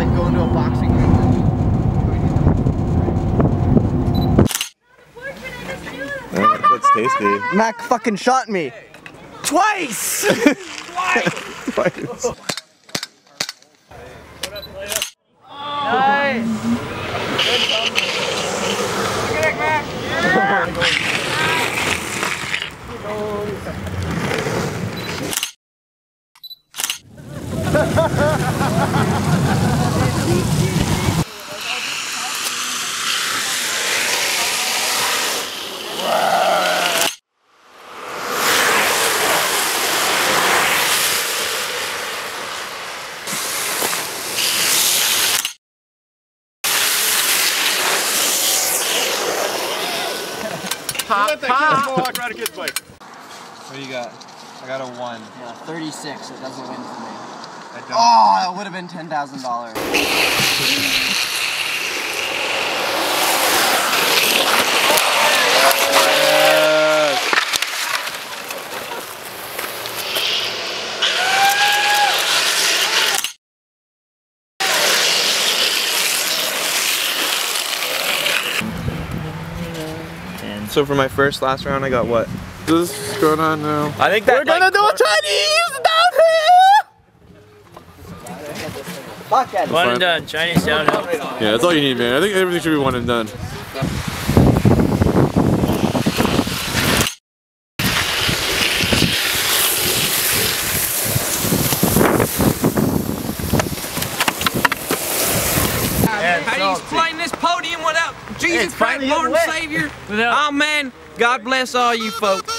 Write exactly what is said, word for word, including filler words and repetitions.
like going to a boxing game. That's tasty. Mac fucking shot me. Twice! Twice. Twice. Nice! Look at it, Mac! Pop, let that kid walk ride a kid's bike. What do you got? I got a one. Yeah, thirty-six. It doesn't win for me. I don't. Oh, it would have been ten thousand dollars. So for my first last round, I got what? This is going on now. I think that we're gonna like, do a Chinese downhill. Fuck it. One and done. Chinese downhill. Yeah, that's all you need, man. I think everything should be one and done. How do you explain this podium without Jesus Christ, Lord and Savior? Oh man, God bless all you folks.